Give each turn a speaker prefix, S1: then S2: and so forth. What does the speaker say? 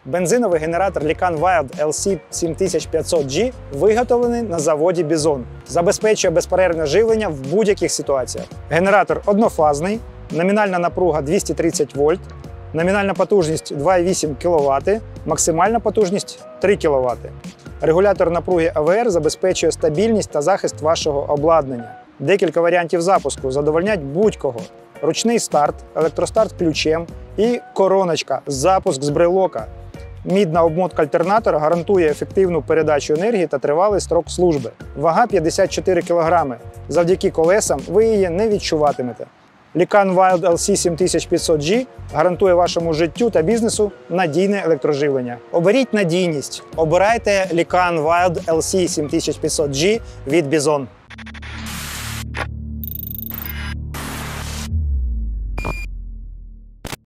S1: Бензиновий генератор Lican Wild LC7500G виготовлений на заводі Bison. Забезпечує безперервне живлення в будь-яких ситуаціях. Генератор однофазний, номінальна напруга 230 вольт, номінальна потужність 2,8 кВт, максимальна потужність 3 кВт. Регулятор напруги АВР забезпечує стабільність та захист вашого обладнання. Декілька варіантів запуску задовольнять будь-кого. Ручний старт, електростарт ключем і короночка запуск з брелока. Мідна обмотка альтернатора гарантує ефективну передачу енергії та тривалий строк служби. Вага 54 кг. Завдяки колесам ви її не відчуватимете. Lican Wild LC7500G гарантує вашому життю та бізнесу надійне електроживлення. Оберіть надійність. Обирайте Lican Wild LC7500G від Bison.